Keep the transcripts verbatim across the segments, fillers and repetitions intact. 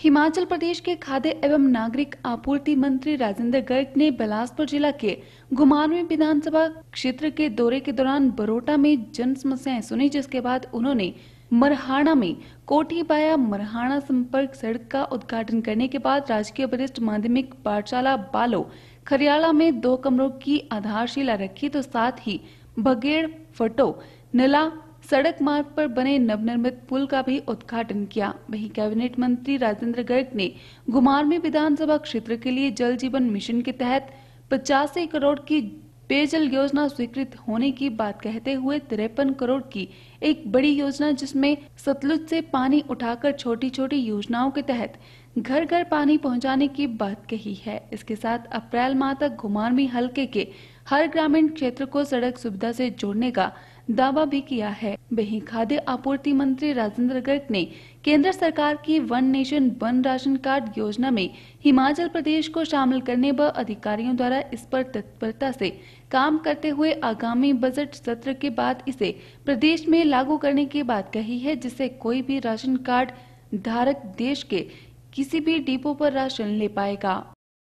हिमाचल प्रदेश के खाद्य एवं नागरिक आपूर्ति मंत्री राजेंद्र गर्ग ने बिलासपुर जिला के घुमारवीं विधानसभा क्षेत्र के दौरे के दौरान बरोटा में जन समस्याएं सुनी, जिसके बाद उन्होंने मरहाना में कोठी बाया मरहाना संपर्क सड़क का उद्घाटन करने के बाद राजकीय वरिष्ठ माध्यमिक पाठशाला बालो खरियाला में दो कमरों की आधारशिला रखी, तो साथ ही बगेड़ फटो नला सड़क मार्ग पर बने नवनिर्मित पुल का भी उद्घाटन किया। वहीं कैबिनेट मंत्री राजेंद्र गर्ग ने घुमारवीं विधानसभा क्षेत्र के लिए जल जीवन मिशन के तहत पचासी करोड़ की पेयजल योजना स्वीकृत होने की बात कहते हुए तिरपन करोड़ की एक बड़ी योजना, जिसमें सतलुज से पानी उठाकर छोटी छोटी योजनाओं के तहत घर घर पानी पहुंचाने की बात कही है। इसके साथ अप्रैल माह तक घुमारवीं हलके के हर ग्रामीण क्षेत्र को सड़क सुविधा से जोड़ने का दावा भी किया है। वहीं खाद्य आपूर्ति मंत्री राजेंद्र गर्ग ने केंद्र सरकार की one nation one ration card योजना में हिमाचल प्रदेश को शामिल करने व अधिकारियों द्वारा इस पर तत्परता से काम करते हुए आगामी बजट सत्र के बाद इसे प्रदेश में लागू करने की बात कही है, जिससे कोई भी राशन कार्ड धारक देश के किसी भी डिपो पर राशन ले पाएगा।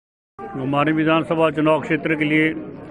हमारे विधानसभा चुनाव क्षेत्र के लिए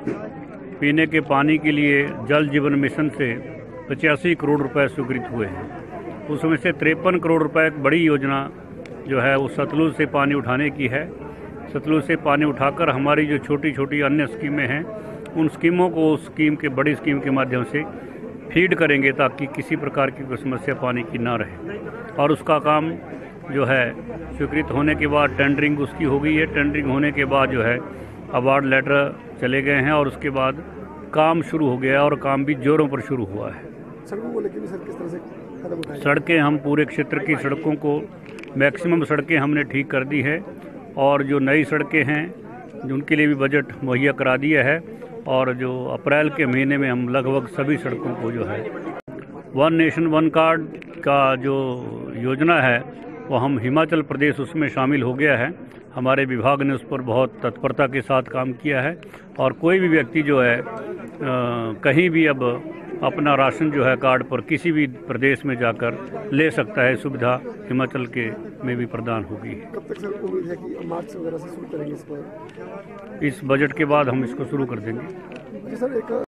पीने के पानी के लिए जल जीवन मिशन से पचासी करोड़ रुपए स्वीकृत हुए हैं। उसमें से तिरपन करोड़ रुपए एक बड़ी योजना जो है वो सतलुज से पानी उठाने की है। सतलुज से पानी उठाकर हमारी जो छोटी छोटी अन्य स्कीमें हैं उन स्कीमों को उस स्कीम के बड़ी स्कीम के माध्यम से फीड करेंगे, ताकि किसी प्रकार की कोई समस्या पानी की ना रहे। और उसका काम जो है स्वीकृत होने के बाद टेंडरिंग उसकी हो गई है। टेंडरिंग होने के बाद जो है अवार्ड लेटर चले गए हैं और उसके बाद काम शुरू हो गया और काम भी जोरों पर शुरू हुआ है। सड़कों को लेकर भी सर किस तरह से कदम उठाए? सड़कें हम पूरे क्षेत्र की सड़कों को मैक्सिमम सड़कें हमने ठीक कर दी है और जो नई सड़कें हैं उनके लिए भी बजट मुहैया करा दिया है। और जो अप्रैल के महीने में हम लगभग सभी सड़कों को जो है वन नेशन वन कार्ड का जो योजना है वो हम हिमाचल प्रदेश उसमें शामिल हो गया है। हमारे विभाग ने उस पर बहुत तत्परता के साथ काम किया है और कोई भी व्यक्ति जो है आ, कहीं भी अब अपना राशन जो है कार्ड पर किसी भी प्रदेश में जाकर ले सकता है। सुविधा हिमाचल के में भी प्रदान होगी। कब तक सर उम्मीद है कि मार्च वगैरह से शुरू करेंगे इस पर? इस बजट के बाद हम इसको शुरू कर देंगे। जी सर, एक